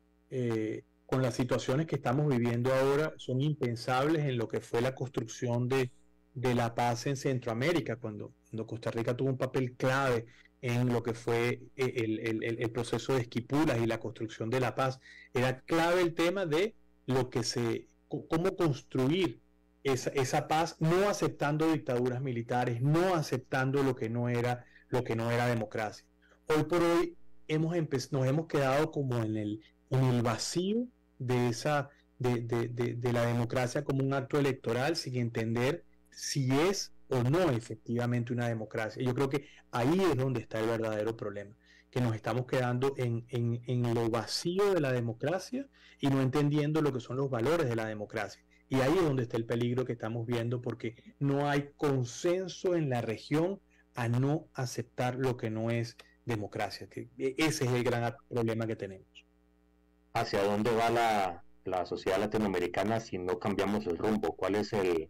Eh, con las situaciones que estamos viviendo ahora, son impensables en lo que fue la construcción de, de la paz en Centroamérica, cuando, cuando Costa Rica tuvo un papel clave en lo que fue el, el, el, el proceso de Esquipulas y la construcción de la paz. Era clave el tema de lo que se, cómo construir esa, esa paz, no aceptando dictaduras militares, no aceptando lo que no era, lo que no era democracia. Hoy por hoy hemos nos hemos quedado como en el, en el vacío de esa de, de, de, de la democracia como un acto electoral, sin entender si es o no efectivamente una democracia. Yo creo que ahí es donde está el verdadero problema, que nos estamos quedando en, en, en lo vacío de la democracia y no entendiendo lo que son los valores de la democracia. Y ahí es donde está el peligro que estamos viendo, porque no hay consenso en la región a no aceptar lo que no es democracia. Que ese es el gran problema que tenemos. ¿Hacia dónde va la, la sociedad latinoamericana si no cambiamos el rumbo? ¿Cuál es el,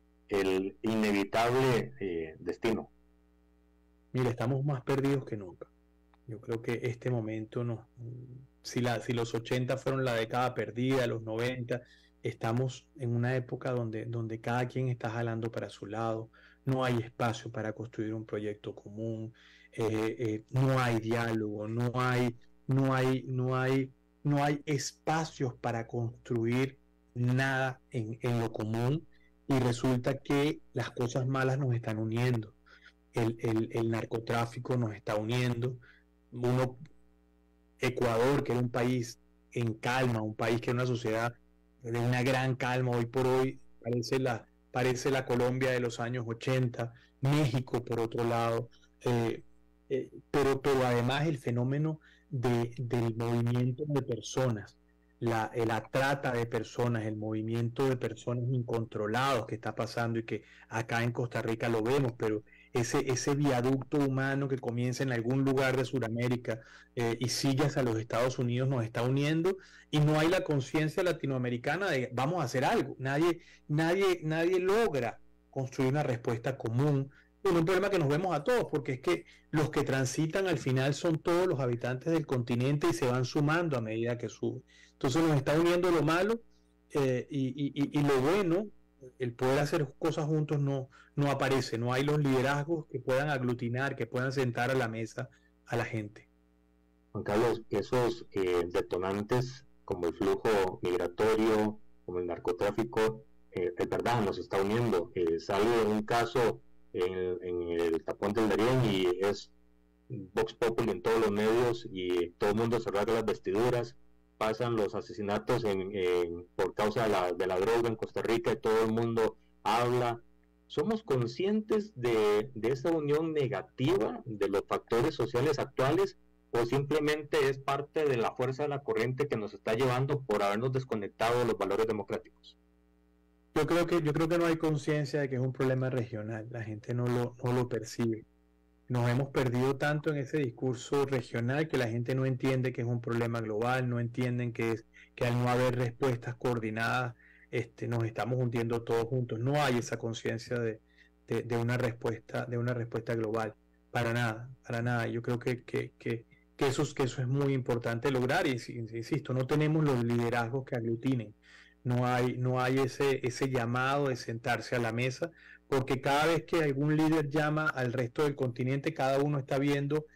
el inevitable eh, destino? Mira, estamos más perdidos que nunca. Yo creo que este momento, no, si, la, si los ochenta fueron la década perdida, los noventa, estamos en una época donde, donde cada quien está jalando para su lado, no hay espacio para construir un proyecto común, eh, eh, no hay diálogo, no hay, no hay, no hay, no hay espacios para construir nada en, en lo común, y resulta que las cosas malas nos están uniendo. El, el, el narcotráfico nos está uniendo. Uno, Ecuador, que era un país en calma, un país que era una sociedad de una gran calma, hoy por hoy parece la, parece la Colombia de los años ochenta, México por otro lado, eh, eh, pero, pero además el fenómeno de, del movimiento de personas, la, la trata de personas, el movimiento de personas incontrolados que está pasando y que acá en Costa Rica lo vemos, pero ese, ese viaducto humano que comienza en algún lugar de Sudamérica eh, y sigue hacia los Estados Unidos nos está uniendo, y no hay la conciencia latinoamericana de vamos a hacer algo. Nadie, nadie, nadie logra construir una respuesta común. Bueno, un problema que nos vemos a todos, porque es que los que transitan al final son todos los habitantes del continente y se van sumando a medida que suben. Entonces nos está uniendo lo malo eh, y, y, y lo bueno. El poder hacer cosas juntos no, no aparece, no hay los liderazgos que puedan aglutinar, que puedan sentar a la mesa a la gente. Juan Carlos, esos eh, detonantes como el flujo migratorio, como el narcotráfico, eh, es verdad, nos está uniendo. Eh, sale un caso en, en el Tapón del Darién y es Vox Populi en todos los medios y todo el mundo se rasga las vestiduras. Pasan los asesinatos en, en, por causa de la, de la droga en Costa Rica y todo el mundo habla. ¿Somos conscientes de, de esa unión negativa de los factores sociales actuales o simplemente es parte de la fuerza de la corriente que nos está llevando por habernos desconectado de los valores democráticos? Yo creo que, yo creo que no hay conciencia de que es un problema regional, la gente no lo, no lo percibe. Nos hemos perdido tanto en ese discurso regional que la gente no entiende que es un problema global, no entienden que es que al no haber respuestas coordinadas, este, nos estamos hundiendo todos juntos. No hay esa conciencia de, de, de una respuesta, de una respuesta global, para nada, para nada. Yo creo que, que, que, que, eso, que eso es muy importante lograr, y insisto, no tenemos los liderazgos que aglutinen, no hay, no hay ese, ese llamado de sentarse a la mesa, porque cada vez que algún líder llama al resto del continente, cada uno está viendo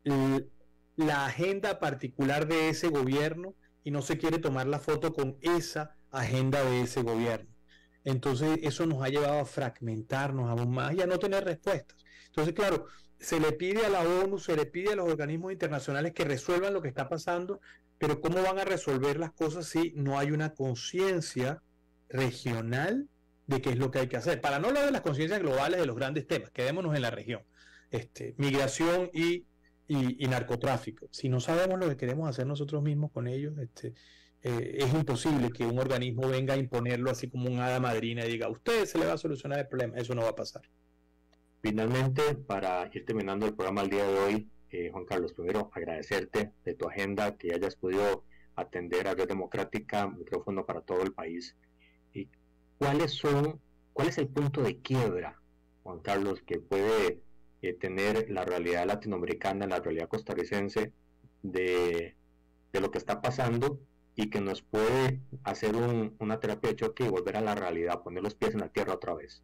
la agenda particular de ese gobierno y no se quiere tomar la foto con esa agenda de ese gobierno. Entonces eso nos ha llevado a fragmentarnos aún más y a no tener respuestas. Entonces, claro, se le pide a la ONU, se le pide a los organismos internacionales que resuelvan lo que está pasando, pero ¿cómo van a resolver las cosas si no hay una conciencia regional de qué es lo que hay que hacer? Para no hablar de las conciencias globales de los grandes temas, quedémonos en la región, este, migración y, y, y narcotráfico. Si no sabemos lo que queremos hacer nosotros mismos con ellos, este, eh, es imposible que un organismo venga a imponerlo así como un hada madrina y diga, a usted se le va a solucionar el problema. Eso no va a pasar. Finalmente, para ir terminando el programa el día de hoy, eh, Juan Carlos, primero agradecerte de tu agenda, que hayas podido atender a Red Democrática, micrófono para todo el país. Y ¿Cuáles son, ¿cuál es el punto de quiebra, Juan Carlos, que puede eh, tener la realidad latinoamericana, la realidad costarricense de, de lo que está pasando y que nos puede hacer un, una terapia de choque y volver a la realidad, poner los pies en la tierra otra vez?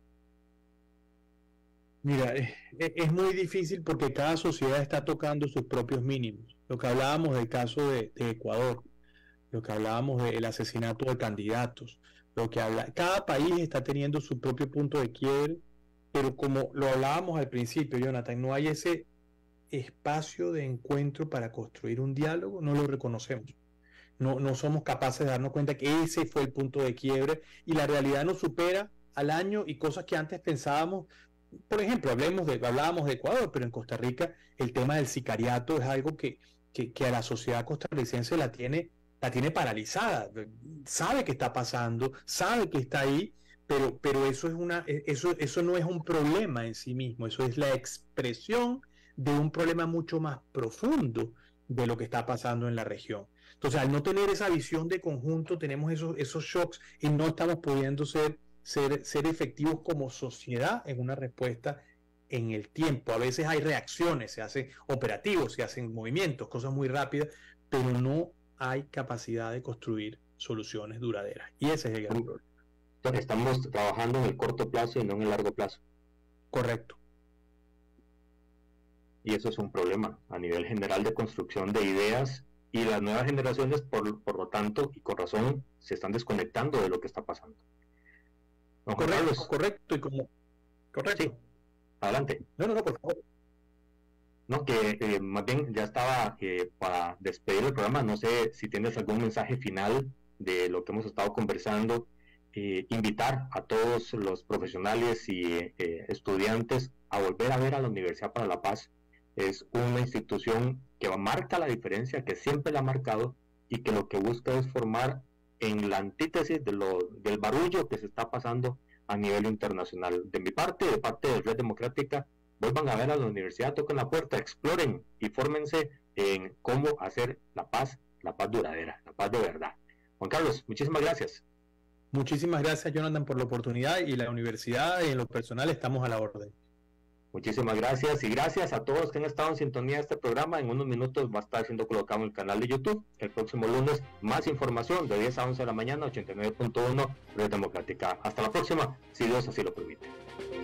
Mira, es, es muy difícil porque cada sociedad está tocando sus propios mínimos. Lo que hablábamos del caso de, de Ecuador, lo que hablábamos del asesinato de candidatos, lo que habla, cada país está teniendo su propio punto de quiebre, pero como lo hablábamos al principio, Jonathan, no hay ese espacio de encuentro para construir un diálogo, no lo reconocemos. No, no somos capaces de darnos cuenta que ese fue el punto de quiebre y la realidad nos supera al año y cosas que antes pensábamos. Por ejemplo, hablemos de, hablábamos de Ecuador, pero en Costa Rica el tema del sicariato es algo que, que, que a la sociedad costarricense la tiene, la tiene paralizada. Sabe que está pasando, sabe que está ahí, pero, pero eso, es una, eso, eso no es un problema en sí mismo, eso es la expresión de un problema mucho más profundo de lo que está pasando en la región. Entonces, al no tener esa visión de conjunto, tenemos esos, esos shocks y no estamos pudiendo ser Ser, ser efectivos como sociedad en una respuesta en el tiempo. A veces hay reacciones, se hacen operativos, se hacen movimientos, cosas muy rápidas, pero no hay capacidad de construir soluciones duraderas. Y ese es el gran problema. Estamos trabajando en el corto plazo y no en el largo plazo. Correcto. Y eso es un problema a nivel general de construcción de ideas, y las nuevas generaciones, por, por lo tanto, y con razón, se están desconectando de lo que está pasando. No, correcto, correcto, y como... Correcto. Sí, adelante. No, no, no, por favor. No, que eh, más bien ya estaba eh, para despedir el programa. No sé si tienes algún mensaje final de lo que hemos estado conversando. Eh, invitar a todos los profesionales y eh, estudiantes a volver a ver a la Universidad para la Paz. Es una institución que marca la diferencia, que siempre la ha marcado y que lo que busca es formar en la antítesis de lo, del barullo que se está pasando a nivel internacional. De mi parte, de parte de Red Democrática, vuelvan a ver a la universidad, toquen la puerta, exploren y fórmense en cómo hacer la paz, la paz duradera, la paz de verdad. Juan Carlos, muchísimas gracias. Muchísimas gracias, Jonathan, por la oportunidad, y la universidad y en lo personal estamos a la orden. Muchísimas gracias, y gracias a todos que han estado en sintonía de este programa. En unos minutos va a estar siendo colocado en el canal de YouTube. El próximo lunes, más información de diez a once de la mañana, ochenta y nueve punto uno, Red Democrática. Hasta la próxima, si Dios así lo permite.